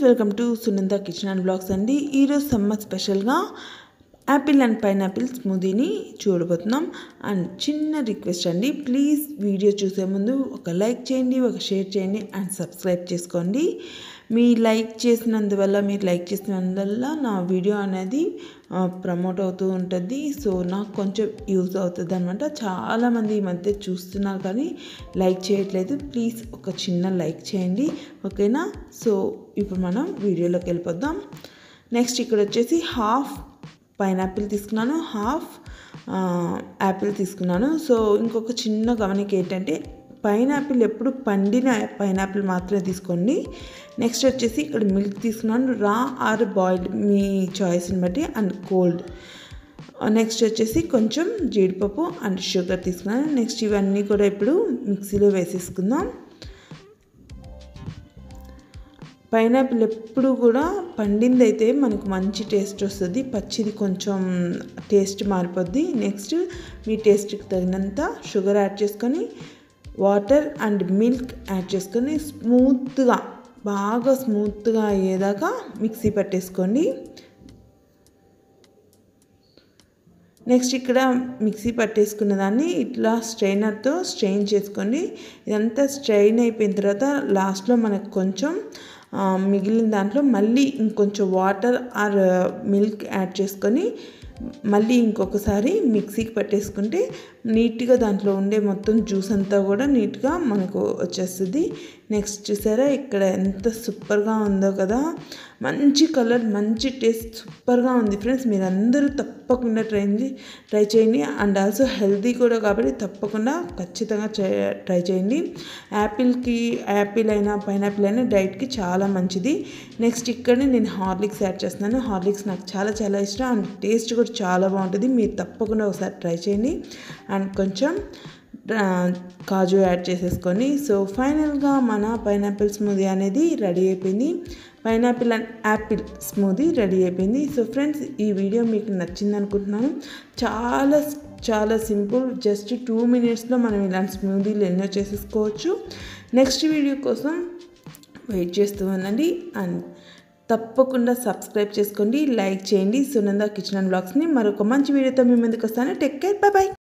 Welcome to Sunanda kitchen and blogs అండి. ఈరోజు summer స్పెషల్గా యాపిల్ అండ్ పైనాపిల్ స్మూదీని చూడబోతున్నాం. అండ్ చిన్న రిక్వెస్ట్ అండి, ప్లీజ్ వీడియో చూసే ముందు ఒక లైక్ చేయండి, ఒక షేర్ చేయండి అండ్ సబ్స్క్రైబ్ చేసుకోండి. మీరు లైక్ చేసినందువల్ల నా వీడియో అనేది ప్రమోట్ అవుతూ ఉంటుంది. సో నాకు కొంచెం యూజ్ అవుతుంది అనమాట. చాలామంది ఈ మధ్య చూస్తున్నారు కానీ లైక్ చేయట్లేదు. ప్లీజ్ ఒక చిన్న లైక్ చేయండి, ఓకేనా? సో ఇప్పుడు మనం వీడియోలోకి వెళ్ళిపోదాం. నెక్స్ట్ ఇక్కడ వచ్చేసి హాఫ్ పైనాపిల్ తీసుకున్నాను, హాఫ్ యాపిల్ తీసుకున్నాను. సో ఇంకొక చిన్న గమనిక ఏంటంటే, పైనాపిల్ ఎప్పుడు పండిన పైనాపిల్ మాత్రమే తీసుకోండి. నెక్స్ట్ వచ్చేసి ఇక్కడ మిల్క్ తీసుకున్నాను, రా ఆర్ బాయిల్డ్ మీ చాయిస్ని బట్టి, అండ్ కోల్డ్. నెక్స్ట్ వచ్చేసి కొంచెం జీడిపప్పు అండ్ షుగర్ తీసుకున్నాను. నెక్స్ట్ ఇవన్నీ కూడా ఇప్పుడు మిక్సీలో వేసేసుకుందాం. పైనాపిల్ ఎప్పుడు కూడా పండింది అయితే మనకు మంచి టేస్ట్ వస్తుంది, పచ్చిది కొంచెం టేస్ట్ మారిపోద్ది. నెక్స్ట్ మీ టేస్ట్కి తగినంత షుగర్ యాడ్ చేసుకొని, వాటర్ అండ్ మిల్క్ యాడ్ చేసుకొని బాగా స్మూత్గా అయ్యేదాకా మిక్సీ పట్టేసుకోండి. నెక్స్ట్ ఇక్కడ మిక్సీ పట్టేసుకున్న దాన్ని ఇట్లా స్ట్రైనర్తో స్ట్రెయిన్ చేసుకోండి. ఇదంతా స్ట్రెయిన్ అయిపోయిన తర్వాత లాస్ట్లో మనకు కొంచెం మిగిలిన దాంట్లో మళ్ళీ ఇంకొంచెం వాటర్ ఆర్ మిల్క్ యాడ్ చేసుకొని మళ్ళీ ఇంకొకసారి మిక్సీకి పట్టేసుకుంటే నీట్గా దాంట్లో ఉండే మొత్తం జ్యూస్ అంతా కూడా నీట్గా మనకు వచ్చేస్తుంది. నెక్స్ట్ చూసారా ఇక్కడ ఎంత సూపర్గా ఉందో కదా, మంచి కలర్, మంచి టేస్ట్, సూపర్గా ఉంది ఫ్రెండ్స్. మీరు అందరూ తప్పకుండా ట్రై చేయండి. అండ్ ఆల్సో హెల్తీ కూడా కాబట్టి తప్పకుండా ఖచ్చితంగా ట్రై చేయండి. యాపిల్ అయినా పైనాపిల్ అయినా డైట్కి చాలా మంచిది. నెక్స్ట్ ఇక్కడ నేను హార్లిక్స్ యాడ్ చేస్తున్నాను. హార్లిక్స్ నాకు చాలా చాలా ఇష్టం అండ్ టేస్ట్ కూడా చాలా బాగుంటుంది. మీరు తప్పకుండా ఒకసారి ట్రై చేయండి. అండ్ కొంచెం కాజు యాడ్ చేసేసుకొని, సో ఫైనల్గా మన పైనాపిల్ స్మూదీ అనేది రెడీ అయిపోయింది. Pineapple and apple smoothie ready అయిపోయింది. సో ఫ్రెండ్స్, ఈ వీడియో మీకు నచ్చింది అనుకుంటున్నాను. చాలా చాలా సింపుల్, జస్ట్ 2 minutesలో మనం ఇలాంటి స్మూదీలు ఎన్నో చేసేసుకోవచ్చు. నెక్స్ట్ వీడియో కోసం వెయిట్ చేస్తూ ఉండండి అండ్ తప్పకుండా సబ్స్క్రైబ్ చేసుకోండి, లైక్ చేయండి. సునంద కిచెన్ అండ్ బ్లాగ్స్ని మరొక మంచి వీడియోతో మీ ముందుకు వస్తాను. Take care, bye by.